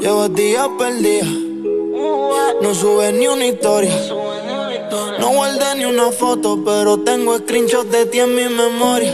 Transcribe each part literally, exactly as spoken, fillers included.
Llevo días perdidas, no sube ni una historia. No guardé ni una foto, pero tengo screenshots de ti en mi memoria.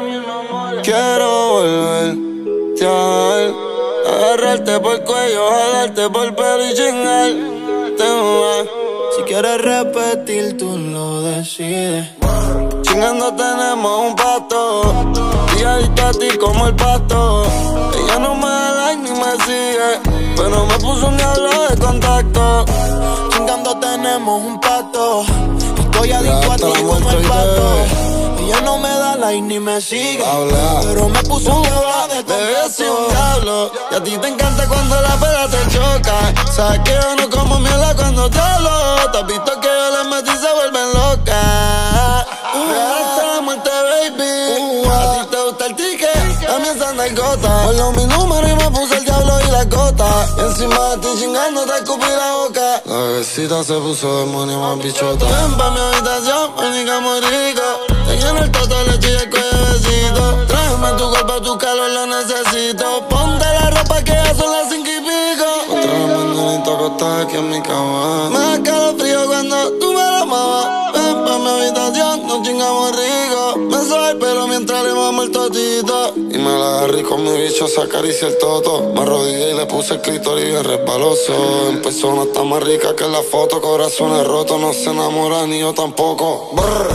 Quiero volverte a ver, agarrarte por el cuello, jalarte por el pelo y chingarte más. Si quieres repetir, tú lo decides. Chingando tenemos un pacto, y adicto a ti como el pasto. Ella no me da like ni me sigue, pero me puso un diablo de contacto. Chingando tenemos un pacto, estoy adicto a ti como el pasto. Ella no me da like ni me sigue, Habla. pero me puso un diablo de Bebé, soy un contacto. diablo, y a ti te encanta cuando la pera te choca. Sabes que yo no como mierda cuando te hablo. Te has visto que yo les metí y se vuelven locas. Hasta la muerte, baby. A ti te gusta el ticket, a mí esa narcota. Ponlo mi número y me puse el diablo y la gota. Y encima de ti chingando te escupí la boca. La bebecita se puso demonio más bichota. Ven pa' mi habitación, manica muy rico. Te lleno el toto, leche y el cuello de besito. Tráeme tu cuerpo, tu calor lo necesito. Ponte la ropa que ya son las cinco y pico. Otra mañanita acostada aquí en mi cama. Me da calofrío cuando tú me la amabas. Ven pa' mi habitación, nos chingamos rico. Me soba el pelo mientras le mamo el totito. Y me la agarré con mi bicho, se acaricia el toto. Me arrodillé y le puse el clítoris bien resbaloso. En persona está más rica que en la foto. Corazones rotos, no se enamora ni yo tampoco. Brr.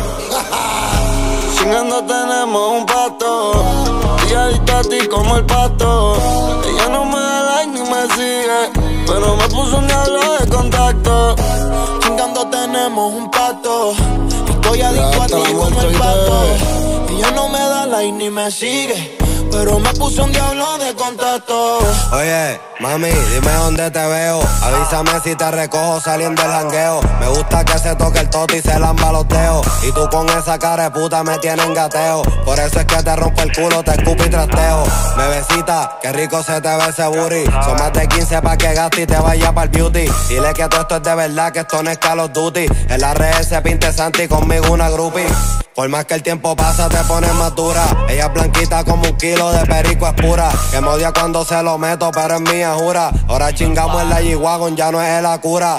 Chingando tenemos un pacto, y adicto a ti como el pasto. Ella no me da like ni me sigue, pero me puso un diablo de contacto. Chingando tenemos un pacto, estoy adicto a ti como el pasto. Ella no me da like ni me sigue, pero me puso un diablo de contacto. Oye, mami, dime dónde te veo. Avísame si te recojo saliendo del jangueo. Me gusta que se toque el toto y se lamba los dedos. Y tú con esa cara de puta me tienes gateo. Por eso es que te rompo el culo, te escupo y trasteo. Bebecita, qué rico se te ve ese booty. Son más de quince pa' que gaste y te vaya pa'l beauty. Dile que todo esto es de verdad, que esto no es Call of Duty. En la red se pinte Santi, conmigo una groupie. Por más que el tiempo pasa te pones más dura. Ella es blanquita como un kilo de perico, es pura. Que me odia cuando se lo meto, pero es mía, jura. Ahora chingamos en la G-Wagon, ya no es la cura.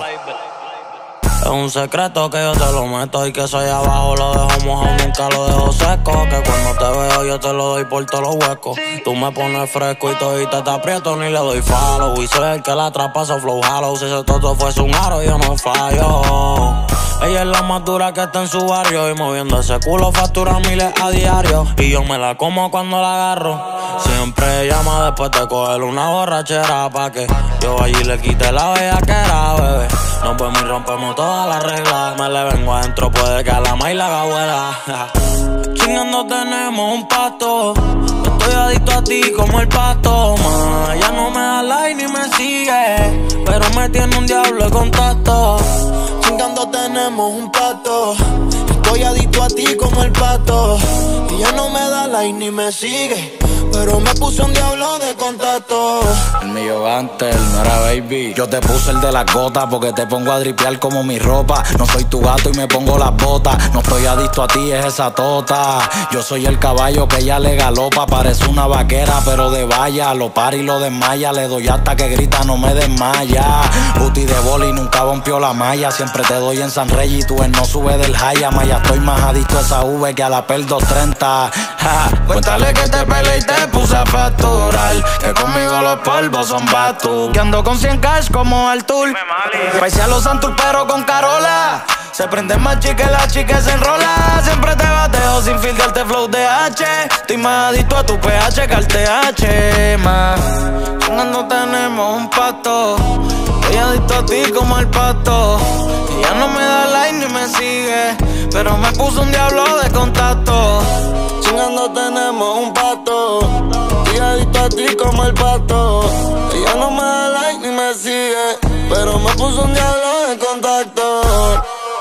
Es un secreto que yo te lo meto y que soy abajo lo dejo mojado, nunca lo dejo seco. Que cuando te veo yo te lo doy por todos los huecos. Tú me pones fresco y todita te aprieto, ni le doy follow. Y soy el que la traspasa flow hollow. Si ese toto fuese un aro yo no fallo. Ella es la más dura que está en su barrio, y moviendo ese culo factura miles a diario. Y yo me la como cuando la agarro. Siempre llama después de coger una borrachera, pa' que yo allí le quite la bellaquera, bebé. Nos vemos y rompemos todas las reglas. Me le vengo adentro, puede que a la maíz la haga abuela. Chingando tenemos un pacto, estoy adicto a ti como el pasto. Ma, ella no me da like ni me sigue, pero me tiene un diablo de contacto. Chingando tenemos un pacto, estoy adicto a ti como el pato. Ella no me da like ni me sigue, pero me puso un diablo de contacto. El mío antes, no era baby. Yo te puse el de las gotas porque te pongo a dripear como mi ropa. No soy tu gato y me pongo las botas. No estoy adicto a ti, es esa tota. Yo soy el caballo que ella le galopa. Parece una vaquera pero de valla. Lo para y lo desmaya. Le doy hasta que grita, no me desmaya. Booty de boli, nunca rompió la malla. Siempre te doy en San Rey y tú en no sube del Jaya. Maya, estoy más adicto a esa V que a la P E L doscientos treinta. Ja, cuéntale que te peleé y te puse a facturar, que conmigo los polvos son batu. Que ando con cien cash como Artur. Paise a los Santur pero con Carola. Se prende más chique, la chica se enrola. Siempre te bateo sin filtrarte flow de H. Estoy más adicto a tu pH que al T H, ma. Chingando tenemos un pacto, estoy adicto a ti como el pato. Ella no me da like ni me sigue, pero me puso un diablo de contacto. Chingando tenemos un pacto, y adicto a ti como el pato. Ella no me da like ni me sigue, pero me puso un diablo de contacto.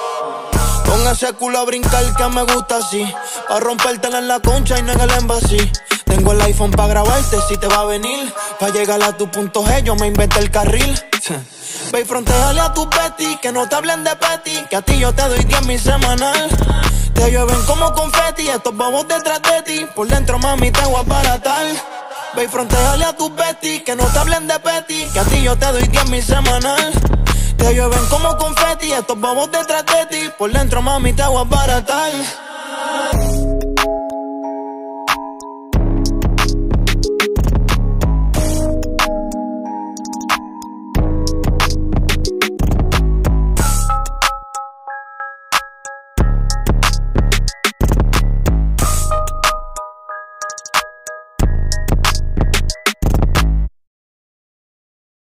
Pon ese culo a brincar que me gusta así, pa' rompértela en la concha y no en el embassy. Tengo el iPhone pa' grabarte si te va a venir. Pa' llegar a tu punto G yo me inventé el carril. Ve y frontéale a tu petty, que no te hablen de petty, que a ti yo te doy diez mil semanal. Te llueven como confeti, estos bobos detrás de ti. Por dentro mami te voy a aparatar. Ve y frontéale a tus besties, que no te hablen de petty, que a ti yo te doy diez mil semanal. Te llueven como confeti, estos bobos detrás de ti, por dentro mami te voy a baratar.